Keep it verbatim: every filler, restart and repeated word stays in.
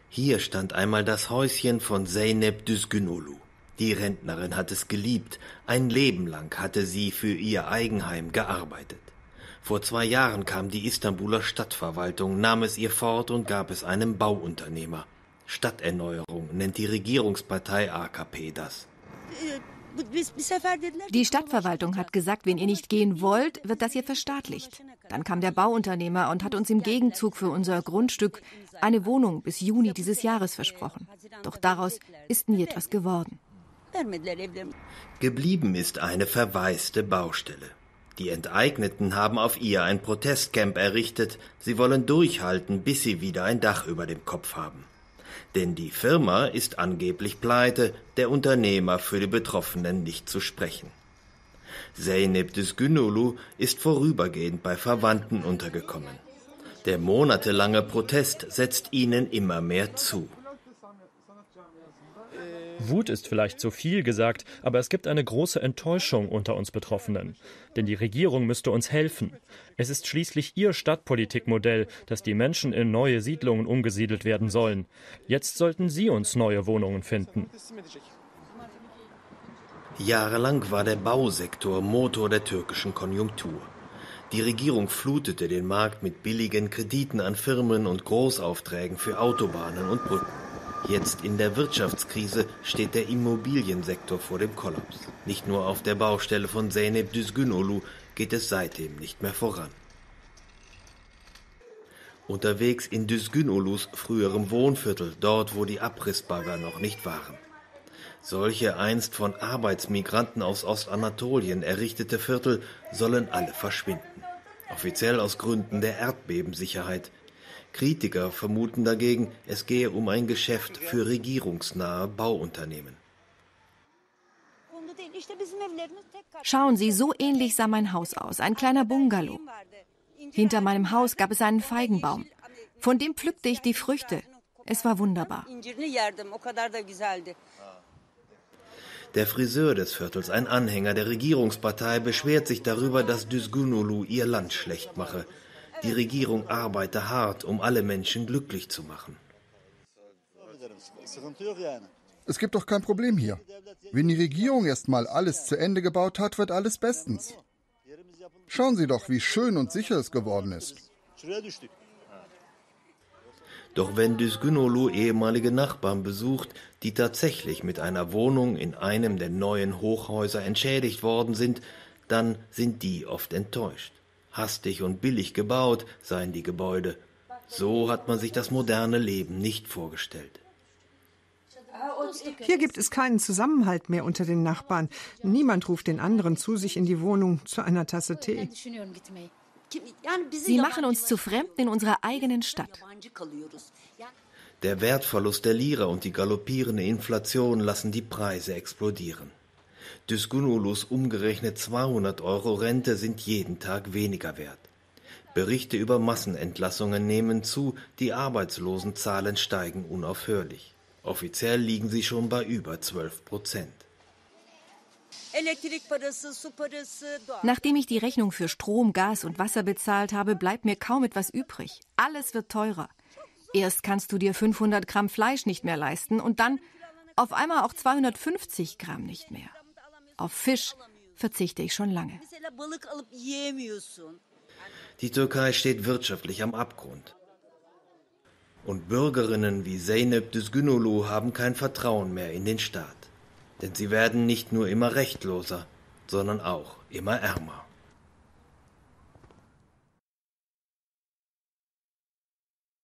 Hier stand einmal das Häuschen von Zeynep Düzgünolu. Die Rentnerin hat es geliebt, ein Leben lang hatte sie für ihr Eigenheim gearbeitet. Vor zwei Jahren kam die Istanbuler Stadtverwaltung, nahm es ihr fort und gab es einem Bauunternehmer. Stadterneuerung nennt die Regierungspartei A K P das. Die Stadtverwaltung hat gesagt, wenn ihr nicht gehen wollt, wird das hier verstaatlicht. Dann kam der Bauunternehmer und hat uns im Gegenzug für unser Grundstück eine Wohnung bis Juni dieses Jahres versprochen. Doch daraus ist nie etwas geworden. Geblieben ist eine verwaiste Baustelle. Die Enteigneten haben auf ihr ein Protestcamp errichtet. Sie wollen durchhalten, bis sie wieder ein Dach über dem Kopf haben. Denn die Firma ist angeblich pleite, der Unternehmer für die Betroffenen nicht zu sprechen. Zeynep Düzgünolu ist vorübergehend bei Verwandten untergekommen. Der monatelange Protest setzt ihnen immer mehr zu. Wut ist vielleicht zu viel gesagt, aber es gibt eine große Enttäuschung unter uns Betroffenen. Denn die Regierung müsste uns helfen. Es ist schließlich ihr Stadtpolitikmodell, dass die Menschen in neue Siedlungen umgesiedelt werden sollen. Jetzt sollten sie uns neue Wohnungen finden. Jahrelang war der Bausektor Motor der türkischen Konjunktur. Die Regierung flutete den Markt mit billigen Krediten an Firmen und Großaufträgen für Autobahnen und Brücken. Jetzt in der Wirtschaftskrise steht der Immobiliensektor vor dem Kollaps. Nicht nur auf der Baustelle von Zeynep Düzgünolu geht es seitdem nicht mehr voran. Unterwegs in Düzgünolus früherem Wohnviertel, dort wo die Abrissbagger noch nicht waren. Solche einst von Arbeitsmigranten aus Ostanatolien errichtete Viertel sollen alle verschwinden. Offiziell aus Gründen der Erdbebensicherheit. Kritiker vermuten dagegen, es gehe um ein Geschäft für regierungsnahe Bauunternehmen. Schauen Sie, so ähnlich sah mein Haus aus, ein kleiner Bungalow. Hinter meinem Haus gab es einen Feigenbaum. Von dem pflückte ich die Früchte. Es war wunderbar. Der Friseur des Viertels, ein Anhänger der Regierungspartei, beschwert sich darüber, dass Düzgünolu ihr Land schlecht mache. Die Regierung arbeite hart, um alle Menschen glücklich zu machen. Es gibt doch kein Problem hier. Wenn die Regierung erst mal alles zu Ende gebaut hat, wird alles bestens. Schauen Sie doch, wie schön und sicher es geworden ist. Doch wenn Düzgünolu ehemalige Nachbarn besucht, die tatsächlich mit einer Wohnung in einem der neuen Hochhäuser entschädigt worden sind, dann sind die oft enttäuscht. Hastig und billig gebaut seien die Gebäude. So hat man sich das moderne Leben nicht vorgestellt. Hier gibt es keinen Zusammenhalt mehr unter den Nachbarn. Niemand ruft den anderen zu sich in die Wohnung zu einer Tasse Tee. Sie machen uns zu Fremden in unserer eigenen Stadt. Der Wertverlust der Lira und die galoppierende Inflation lassen die Preise explodieren. Düzgünolus umgerechnet zweihundert Euro Rente sind jeden Tag weniger wert. Berichte über Massenentlassungen nehmen zu, die Arbeitslosenzahlen steigen unaufhörlich. Offiziell liegen sie schon bei über zwölf Prozent. Nachdem ich die Rechnung für Strom, Gas und Wasser bezahlt habe, bleibt mir kaum etwas übrig. Alles wird teurer. Erst kannst du dir fünfhundert Gramm Fleisch nicht mehr leisten und dann auf einmal auch zweihundertfünfzig Gramm nicht mehr. Auf Fisch verzichte ich schon lange. Die Türkei steht wirtschaftlich am Abgrund. Und Bürgerinnen wie Zeynep Düzgünolu haben kein Vertrauen mehr in den Staat. Denn sie werden nicht nur immer rechtloser, sondern auch immer ärmer.